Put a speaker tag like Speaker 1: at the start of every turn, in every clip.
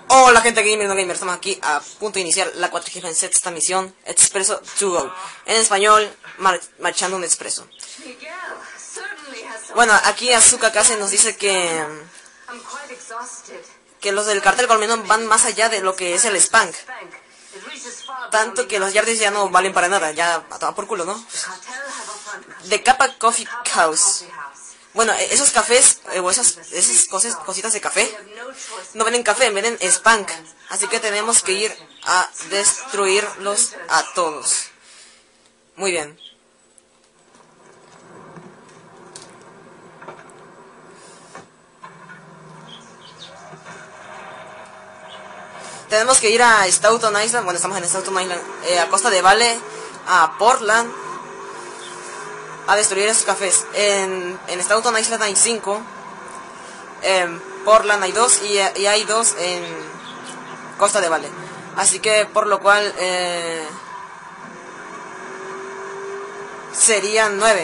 Speaker 1: Hola gente gamer, no gamer, estamos aquí a punto de iniciar la 46ª misión Expreso to Go. En español, marchando un expreso. Bueno, aquí Azuka Kase nos dice que los del cartel colombiano van más allá de lo que es el Spank. Tanto que los yardes ya no valen para nada, ya a tomar por culo, ¿no? The Kappa Coffee House. Bueno, esos cafés, o esas cositas de café, no venden café, venden Spank. Así que tenemos que ir a destruirlos a todos. Muy bien. Tenemos que ir a Staunton Island, bueno, estamos en Staunton Island, a Costa de Vale, a Portland, a destruir esos cafés. En Staunton Island hay 5, en Portland hay 2 y hay 2 en Costa de Vale. Así que por lo cual serían 9.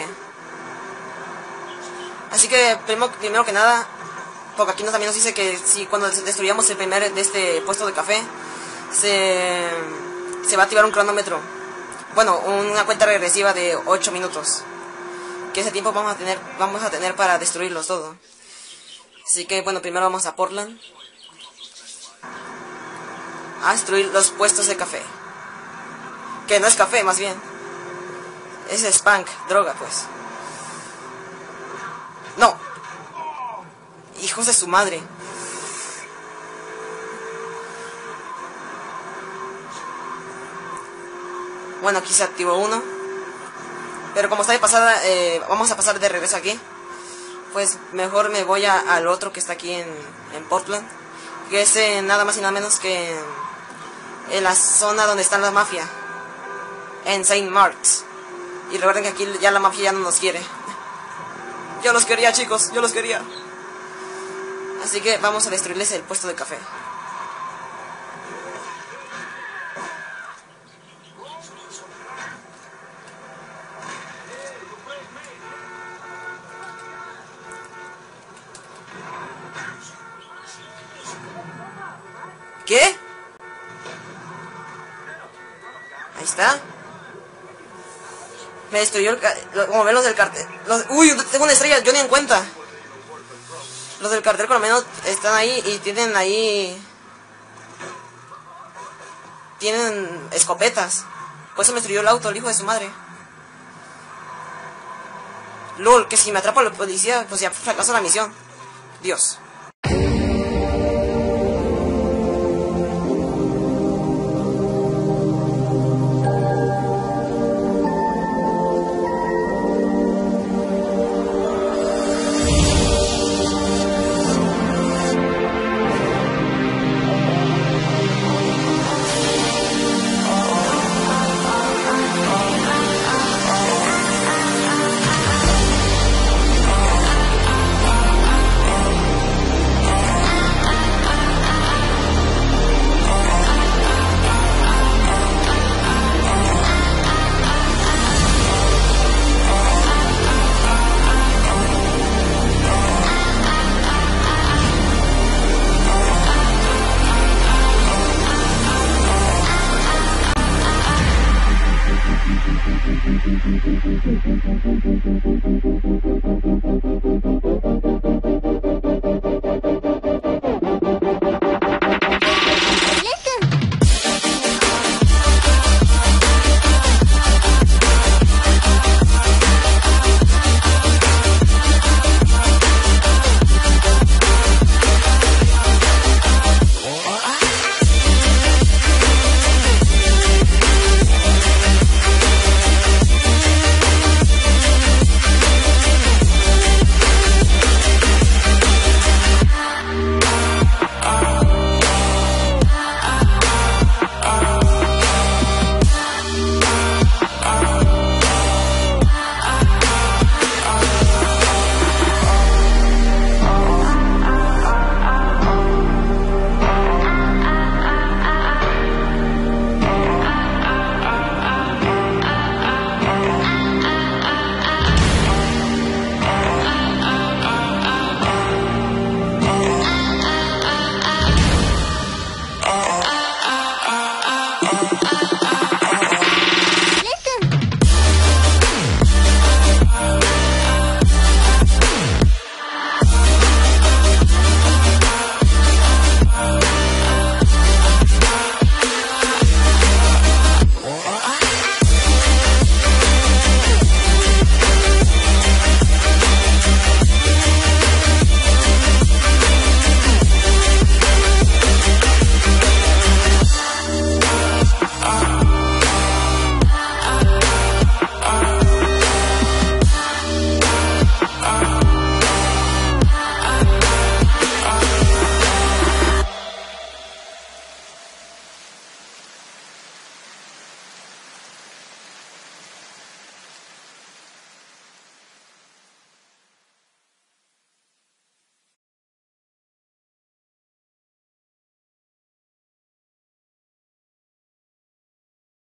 Speaker 1: Así que primero que nada, porque aquí también nos dice que si cuando destruyamos el primer de este puesto de café se va a activar un cronómetro. Bueno, una cuenta regresiva de 8 minutos. Que ese tiempo vamos a tener para destruirlos todo. Así que bueno, primero vamos a Portland a destruir los puestos de café. Que no es café, más bien. Es Spank, droga pues. No. Hijos de su madre. Bueno, aquí se activó uno. Pero como está de pasada, vamos a pasar de regreso aquí. Pues mejor me voy al otro que está aquí en Portland. Que es nada más y nada menos que en la zona donde está la mafia. En Saint Mark's. Y recuerden que aquí ya la mafia ya no nos quiere. Yo los quería, chicos, yo los quería. Así que vamos a destruirles el puesto de café. ¿Qué? Ahí está. Me destruyó como ven los del cartel. Uy, tengo una estrella, yo ni en cuenta. Los del cartel por lo menos están ahí y tienen escopetas. Por eso me destruyó el auto, el hijo de su madre. LOL, que si me atrapa la policía, pues ya fracaso la misión. Dios.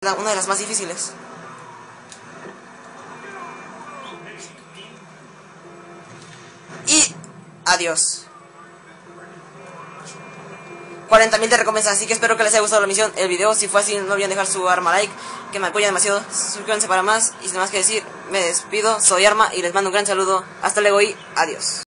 Speaker 1: una de las más difíciles. Y adiós. 40.000 de recompensa, así que espero que les haya gustado la misión, el video. Si fue así, no olviden dejar su arma like, que me apoya demasiado. Suscríbanse para más, y sin más que decir, me despido. Soy Arma y les mando un gran saludo. Hasta luego y adiós.